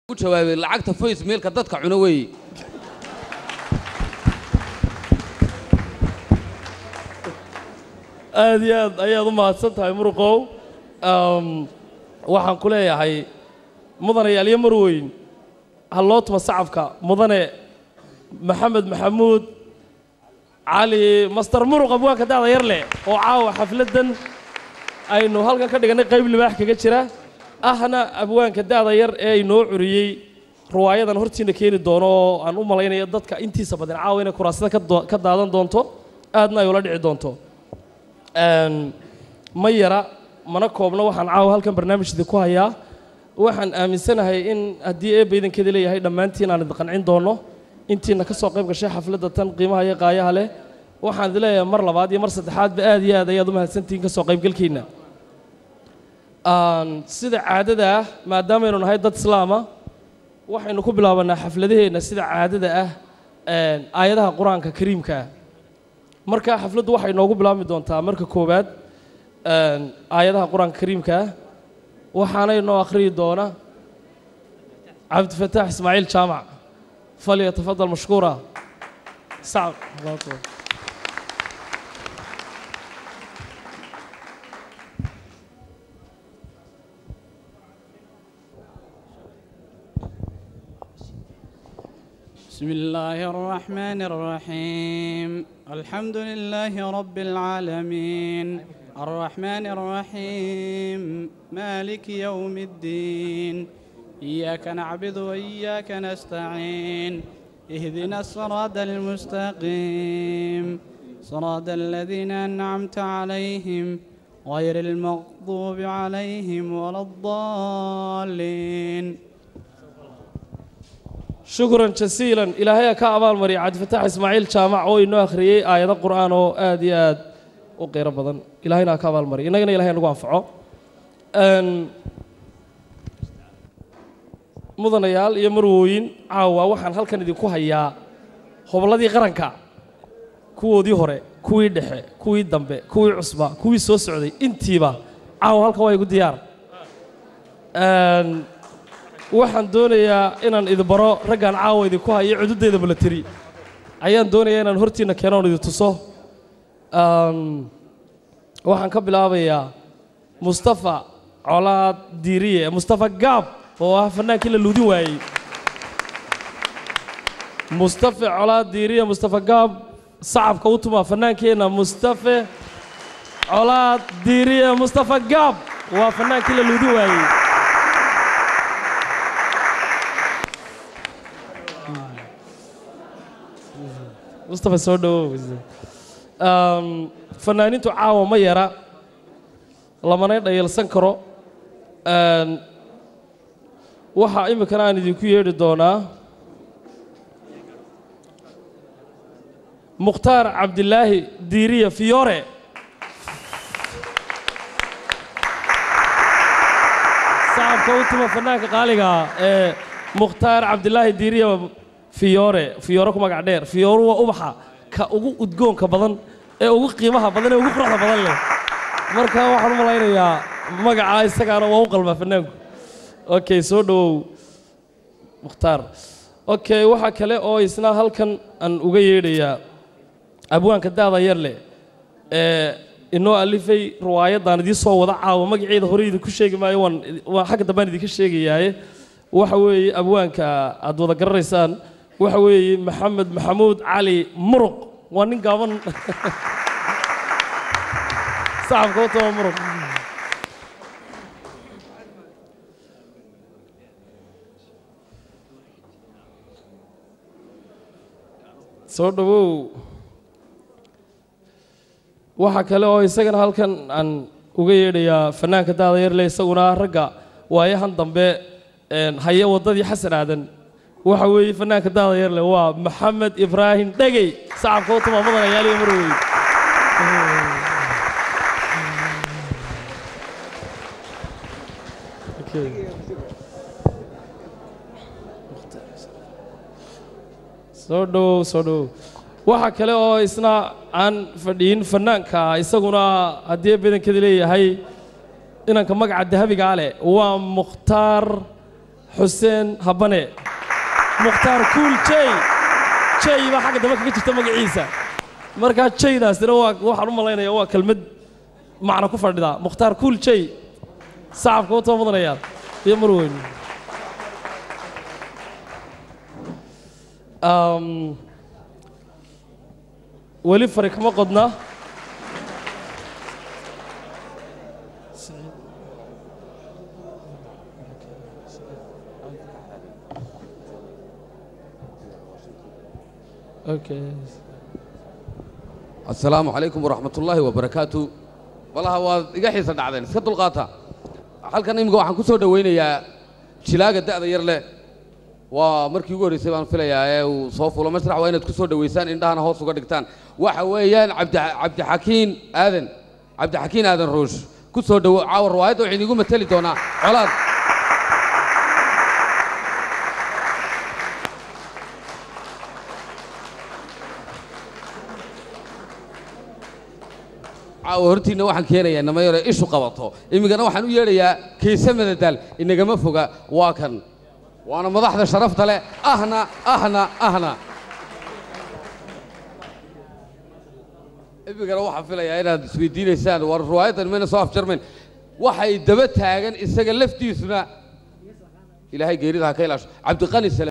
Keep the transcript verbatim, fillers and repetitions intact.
jawaabay lacagta voice mailka dadka cuno way aad iyo aad ayaad u mahadsan tahay muruqow waxaan ku leeyahay mudanayaal iyo marweyn halloo tuma sacabka mudane maxamed maxamuud cali master muruq abwaanka da'da yar leh oo caawa xafladan aynu halkan ka dhiganay qayb libaax kaga jira ahna abwaanka da'da yar ee inoo curiyey ruwaayadan hortiina keeni doono oo aan u malaynayo dadka intiisa badan caawa inay kuraasada ka daadan doonto aadna ay ula dhici doonto ma yara mana koobno waxaan caawa halkan barnaamijda ku hayaa waxaan aaminsanahay in haddii eebba idankeeda leeyahay dhammaantiin aan idin qancin doono intiina ka soo qayb gashay xafladda tan qiimaha iyo qaayaha leh waxaan idin leeyahay mar labaad iyo mar saddexaadba aad iyo aad ayaad u mahadsantihiin ka soo qaybgalkiina sida caadada ah maadaamaaynu nahay dad islaama waxaynu ku bilaabanaa xafladaheenna sida caadada ah aayadaha qur-aanka kariimka ah marka xafladdu waxay noogu bilaabmi doontaa marka koowaad aayadaha qur-aanka kariimka ah waxaanay noo akhriyi doona cabdifataax ismaaciil jaamac falyatafadal mashkuura sacab بسم الله الرحمن الرحيم الحمد لله رب العالمين الرحمن الرحيم مالك يوم الدين إياك نعبد وإياك نستعين اهدنا الصراط المستقيم صراط الذين أنعمت عليهم غير المغضوب عليهم ولا الضالين شكرا جزيلا إلهي كأبال مري عبد الفتاح إسماعيل جامع أو إنه أخريه آيات القرآن أو آديات وقير بدن إلهينا كأبال مري إننا إلهي نقوم فعه مدنيال يمروين عوا وحن هل كان يدكوا هيا هو الذي غرنكا كو دي هره كوي دحه كوي دمبه كوي عصبه كوي سو سعودي انتيبا عوا هلكا way gu diyaar een waxaan doonayaa inaan idin baro raggan caawa idin ku hayo cududeeda military ayaan doonayaa inaan hortiina keeno idin tuso een waxaan ka bilaabayaa Mustafa Colaad Diiriye Mustafa Gaab oo ah fanaankii la luudin waayay Mustafa Colaad Diiriye Mustafa Gaab sacabka u tuma fannaankeena Mustafa Colaad Diiriye Mustafa Gaab waa fanaankii la luudin waayay Mustafa soo dhawow um fanaanintu caawa ma yara lamana dhayalsan karo een waxa imikana aan idinku yeeri doonaa Mukhtaar Cabdilaahi Diiriye Fiyoore saabka u tuma fanaanka qaaliga ee Mukhtaar Cabdilaahi Diiriye Fiyoore Fiyoore ku magac dheer Fiyoore waa ubaxa ka ugu udgoonka badan ee ugu qiimaha badan ee ugu quruxda badan leh marka waxaan u malaynayaa magaca isagaana waa u qalma fanaanku okay soo dhawow Mukhtaar okay waxa kale oo isna halkan aan uga yeedhayaa abwaanka da'da yar leh ee inoo alifay riwaayadan idin soo wada caawa magaceeda hore idin ku sheegi maayo waan waa xaq dabaan idin ka sheegayaa waxa weeye abwaanka aad wada garanaysaan waxa weeye Maxamed Maxamuud Cali Muruq waa nin gaaban saxabka oo too Muruq soo dhawow waxa kale oo isagana halkan aan uga yeedhayaa fanaanka da'da yar leh isaguna ragga waayahan dambe een haye wadadii xasan aadan waxa weeye fanaanka da'da yar leh waa Maxamed Ibrahim Dhagey sacabka oo tuma mudanayaal iyo marweyn soo dhawow soo dhawow waxa kale oo isna aan fadhiin fanaanka isaguna haddii badankeeda leeyahay inanka magaca dahabiga leh waa Mukhtaar xuseen habane mukhtaar kuul jay jay baa xagga dambe kaga jirta magaciisa markaa jaydaasina waa waxaan u malaynayaa waa kelmad macno ku fadhida mukhtaar kuul jay sacabka u too mudanayaan iyo marweyn weli fari kama qodna okay السلام عليكم ورحمة الله وبركاته والله هو إيجا حيس الدعدين سكتوا القاطع هل كان يمكن أن كسر دوينة يا شلاقة الدعدة يرله ومركي يقول يسيبان فيلا يا وصوف ولا مسرح وين تكسر دويسان إن ده أنا هوس وقدر كتان وحويان عبد عبد حكيم آذن عبد حكيم آذن روش كسر دو عور روايته وحين يقول مثلي تونا علاد hortiina waxaan keenayaa nama yare ishu qabato imigana waxaan u yeerayaa keesamada dal inagama foga waa kan waana madaxda sharafta leh ahna ahna ahna imigana waxaan filayaa inaad isweydiinaysaan war ruwaayadan mayna soo afjarmayn waxay daba taagan isaga laftiisuna ilaahay geeridaha ka ilaasho cabdiqani